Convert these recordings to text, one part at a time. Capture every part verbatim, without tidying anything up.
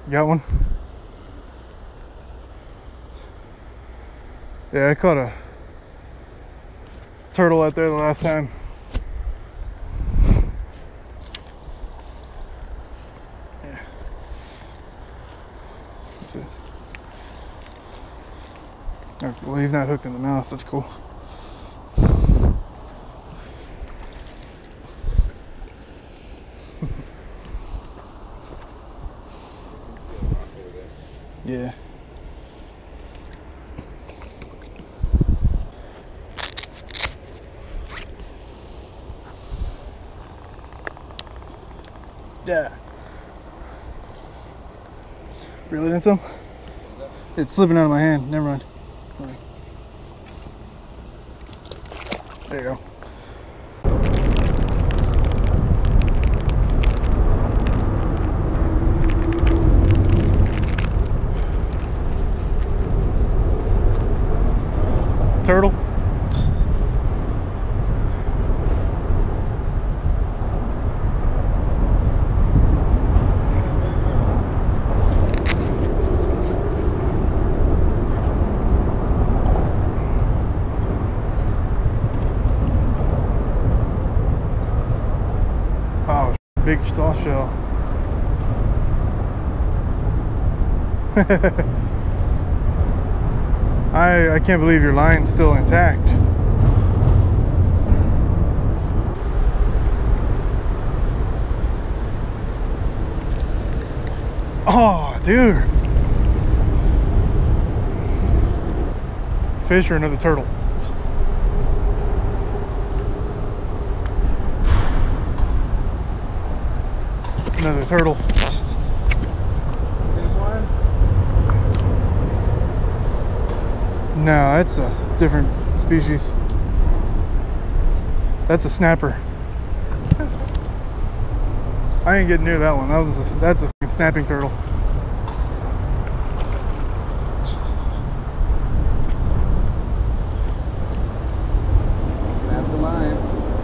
You got one? Yeah, I caught a turtle out there the last time. Yeah. That's it. Okay, well, he's not hooked in the mouth. That's cool. Yeah. Yeah. Reel it in some? It's slipping out of my hand. Never mind. There you go. Turtle. Oh, big soft shell. I I can't believe your line's still intact. Oh, dude. Fish or another turtle? Another turtle. No, that's a different species. That's a snapper. I ain't getting near that one. That was a, that's a snapping turtle. Snap the line.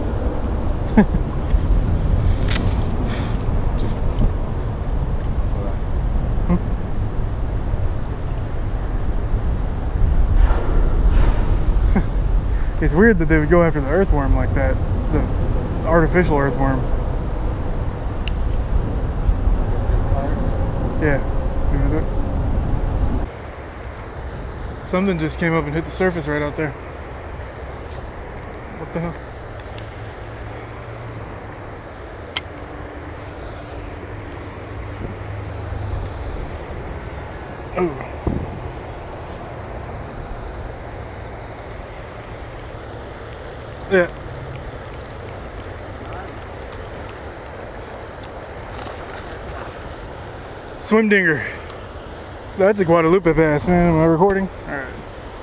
Just. Hmm? It's weird that they would go after the earthworm like that, the artificial earthworm. Yeah. Something just came up and hit the surface right out there. What the hell? Oh. Yeah. Swim dinger. That's a Guadalupe bass, man. Am I recording? Alright.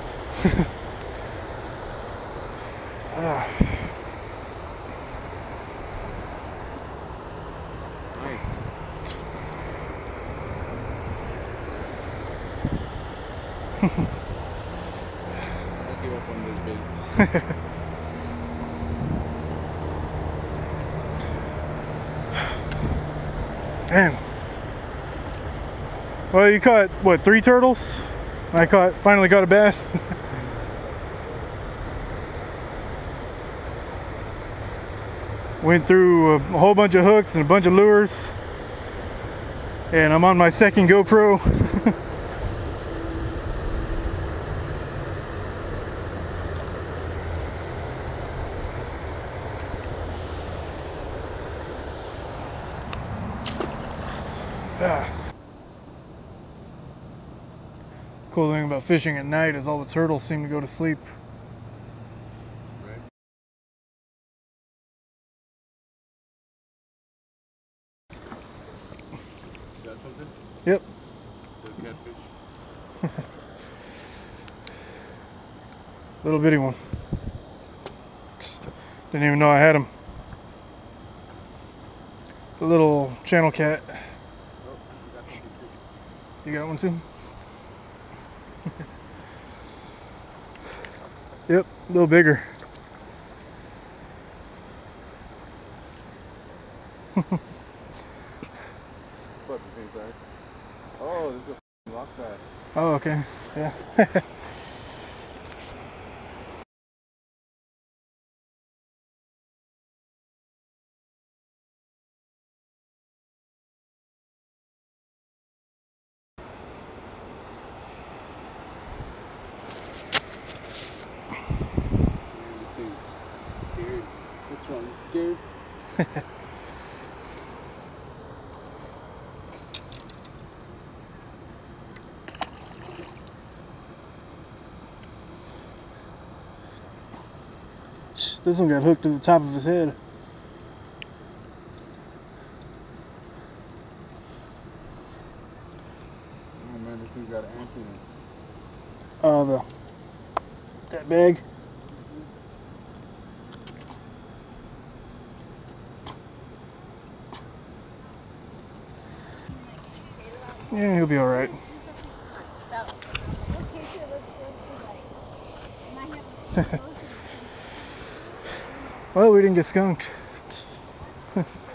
ah. Nice. I'll give up on this bait. Damn. Well, you caught, what, three turtles? I caught, finally caught a bass. Went through a whole bunch of hooks and a bunch of lures. And I'm on my second GoPro. ah. Cool thing about fishing at night is all the turtles seem to go to sleep. Right. You got something? Yep. Good catfish. Little bitty one. Didn't even know I had him. It's a little channel cat. Oh, you got something too. You got one too? Yep, a little bigger. About the same size. Oh, this is a rock bass. Oh, okay. Yeah. This thing's scared. What's wrong? You scared? This one got hooked to the top of his head. Oh man, this thing's got an ant in it. Oh, the that bag. Yeah, he'll be all right. Well, we didn't get skunked.